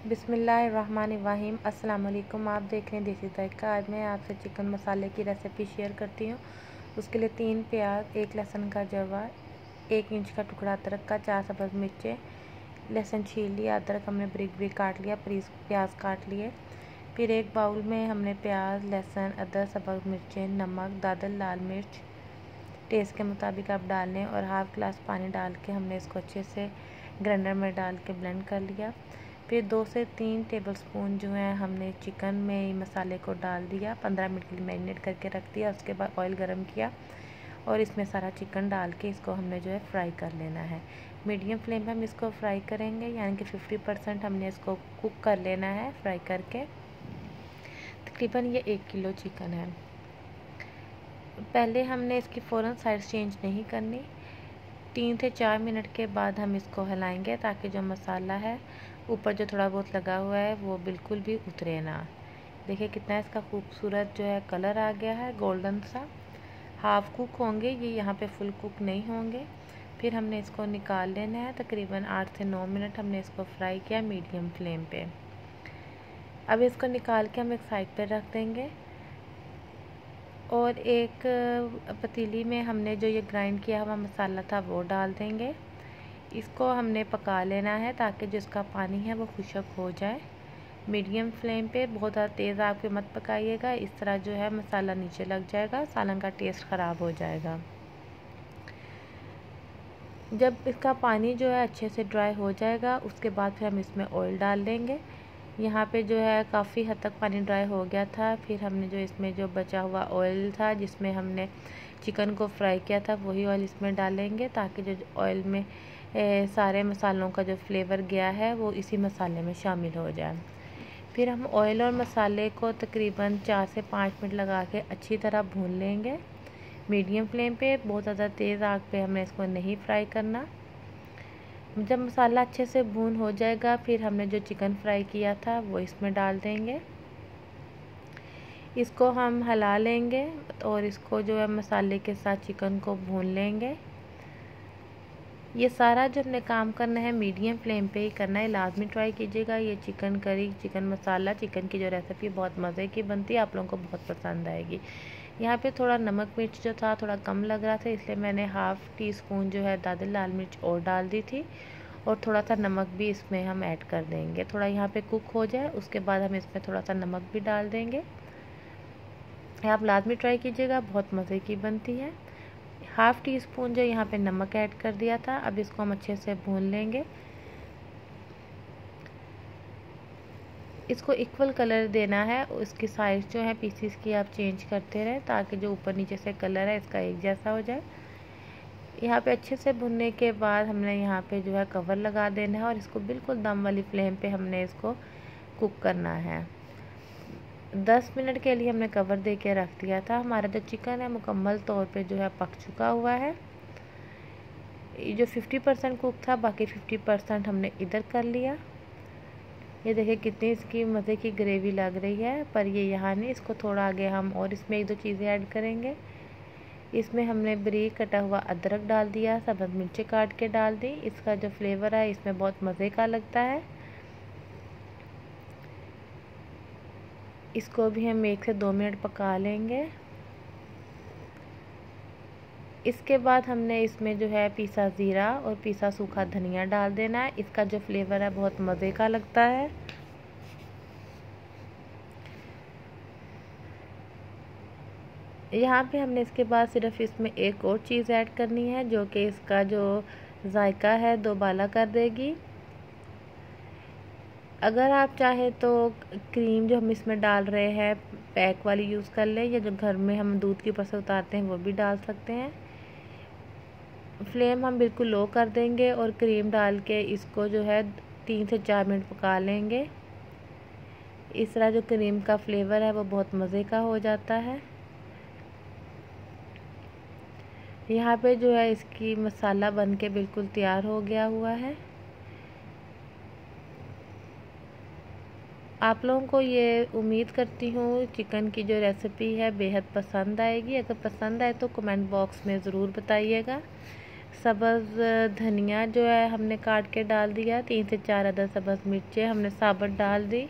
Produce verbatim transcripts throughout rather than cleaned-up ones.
बिस्मिल्लाहिर्रहमानिर्रहीम। अस्सलाम वालेकुम। आप देख रहे हैं देसी जायका। आज मैं आपसे चिकन मसाले की रेसिपी शेयर करती हूँ। उसके लिए तीन प्याज, एक लहसुन का जवा, एक इंच का टुकड़ा अदरक का, चार सब्ज़ मिर्चें, लहसुन छील लिया, अदरक हमने ब्रिक ब्रिक काट लिया, प्याज काट लिए। फिर एक बाउल में हमने प्याज, लहसुन, अदरक, सब्ज़ मिर्चें, नमक, दादल लाल मिर्च टेस्ट के मुताबिक आप डाल लें और हाफ़ गिलास पानी डाल के हमने इसको अच्छे से ग्राइंडर में डाल के ब्लेंड कर लिया। फिर दो से तीन टेबलस्पून जो है हमने चिकन में मसाले को डाल दिया, पंद्रह मिनट के लिए मैरिनेट करके रख दिया। उसके बाद ऑयल गरम किया और इसमें सारा चिकन डाल के इसको हमने जो है फ्राई कर लेना है। मीडियम फ्लेम पे हम इसको फ्राई करेंगे, यानी कि फिफ्टी परसेंट हमने इसको कुक कर लेना है फ्राई करके। तकरीबन ये एक किलो चिकन है। पहले हमने इसकी फ़ौरन साइड चेंज नहीं करनी, तीन से चार मिनट के बाद हम इसको हिलाएंगे ताकि जो मसाला है ऊपर जो थोड़ा बहुत लगा हुआ है वो बिल्कुल भी उतरे ना। देखिए कितना इसका खूबसूरत जो है कलर आ गया है, गोल्डन सा। हाफ कुक होंगे ये, यहाँ पे फुल कुक नहीं होंगे। फिर हमने इसको निकाल लेना है। तकरीबन आठ से नौ मिनट हमने इसको फ्राई किया मीडियम फ्लेम पे। अब इसको निकाल के हम एक साइड पर रख देंगे और एक पतीली में हमने जो ये ग्राइंड किया हुआ मसाला था वो डाल देंगे। इसको हमने पका लेना है ताकि जो इसका पानी है वो खुश्क हो जाए। मीडियम फ्लेम पे, बहुत ज़्यादा तेज़ आग पे मत पकाइएगा, इस तरह जो है मसाला नीचे लग जाएगा, सालन का टेस्ट ख़राब हो जाएगा। जब इसका पानी जो है अच्छे से ड्राई हो जाएगा उसके बाद फिर हम इसमें ऑयल डाल देंगे। यहाँ पे जो है काफ़ी हद तक पानी ड्राई हो गया था। फिर हमने जो इसमें जो बचा हुआ ऑयल था जिसमें हमने चिकन को फ्राई किया था वही ऑयल इसमें डालेंगे ताकि जो ऑयल में ए, सारे मसालों का जो फ्लेवर गया है वो इसी मसाले में शामिल हो जाए। फिर हम ऑयल और मसाले को तकरीबन चार से पाँच मिनट लगा के अच्छी तरह भून लेंगे मीडियम फ्लेम पे। बहुत ज़्यादा तेज़ आग पे हमने इसको नहीं फ्राई करना। जब मसाला अच्छे से भून हो जाएगा फिर हमने जो चिकन फ्राई किया था वो इसमें डाल देंगे। इसको हम हिला लेंगे और इसको जो है मसाले के साथ चिकन को भून लेंगे। ये सारा जो हमने काम करना है मीडियम फ्लेम पे ही करना है। लाजमी ट्राई कीजिएगा। ये चिकन करी, चिकन मसाला, चिकन की जो रेसिपी बहुत मज़े की बनती है, आप लोगों को बहुत पसंद आएगी। यहाँ पे थोड़ा नमक मिर्च जो था थोड़ा कम लग रहा था, इसलिए मैंने हाफ़ टी स्पून जो है दादल लाल मिर्च और डाल दी थी और थोड़ा सा नमक भी इसमें हम ऐड कर देंगे। थोड़ा यहाँ पे कुक हो जाए उसके बाद हम इसमें थोड़ा सा नमक भी डाल देंगे। आप लाजमी ट्राई कीजिएगा, बहुत मज़े की बनती है। हाफ़ टी स्पून जो यहाँ पे नमक ऐड कर दिया था। अब इसको हम अच्छे से भून लेंगे। इसको इक्वल कलर देना है, इसकी साइज़ जो है पीसीस की आप चेंज करते रहें ताकि जो ऊपर नीचे से कलर है इसका एक जैसा हो जाए। यहाँ पे अच्छे से भुनने के बाद हमने यहाँ पे जो है कवर लगा देना है और इसको बिल्कुल दम वाली फ्लेम पे हमने इसको कुक करना है। दस मिनट के लिए हमने कवर दे के रख दिया था। हमारा जो चिकन है मुकम्मल तौर पे जो है पक चुका हुआ है। ये जो फिफ्टी परसेंट कुक था, बाकी फिफ्टी परसेंट हमने इधर कर लिया। ये देखिए कितनी इसकी मज़े की ग्रेवी लग रही है। पर ये यहाँ नहीं, इसको थोड़ा आगे हम और इसमें एक दो चीज़ें ऐड करेंगे। इसमें हमने बारीक कटा हुआ अदरक डाल दिया, सब्ज़ मिर्चें काट के डाल दी। इसका जो फ्लेवर है इसमें बहुत मज़े का लगता है। इसको भी हम एक से दो मिनट पका लेंगे। इसके बाद हमने इसमें जो है पीसा ज़ीरा और पीसा सूखा धनिया डाल देना है। इसका जो फ्लेवर है बहुत मज़े का लगता है। यहाँ पे हमने इसके बाद सिर्फ इसमें एक और चीज़ ऐड करनी है जो कि इसका जो जायका है दोबाला कर देगी। अगर आप चाहे तो क्रीम जो हम इसमें डाल रहे हैं पैक वाली यूज़ कर लें, या जो घर में हम दूध के ऊपर से उतारते हैं वो भी डाल सकते हैं। फ्लेम हम बिल्कुल लो कर देंगे और क्रीम डाल के इसको जो है तीन से चार मिनट पका लेंगे। इस तरह जो क्रीम का फ्लेवर है वो बहुत मज़े का हो जाता है। यहाँ पे जो है इसकी मसाला बन के बिल्कुल तैयार हो गया हुआ है। आप लोगों को ये उम्मीद करती हूँ चिकन की जो रेसिपी है बेहद पसंद आएगी। अगर पसंद आए तो कमेंट बॉक्स में ज़रूर बताइएगा। सब्ज़ धनिया जो है हमने काट के डाल दिया। तीन से चार अदद सब्ज़ मिर्चें हमने साबुत डाल दी।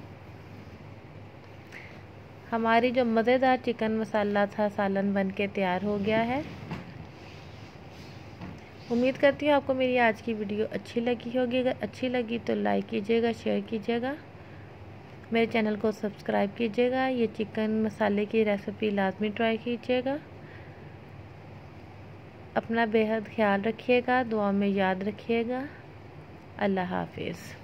हमारी जो मज़ेदार चिकन मसाला था सालन बन के तैयार हो गया है। उम्मीद करती हूँ आपको मेरी आज की वीडियो अच्छी लगी होगी। अगर अच्छी लगी तो लाइक कीजिएगा, शेयर कीजिएगा, मेरे चैनल को सब्सक्राइब कीजिएगा। ये चिकन मसाले की रेसिपी लाजमी ट्राई कीजिएगा। अपना बेहद ख्याल रखिएगा, दुआ में याद रखिएगा। अल्लाह हाफिज़।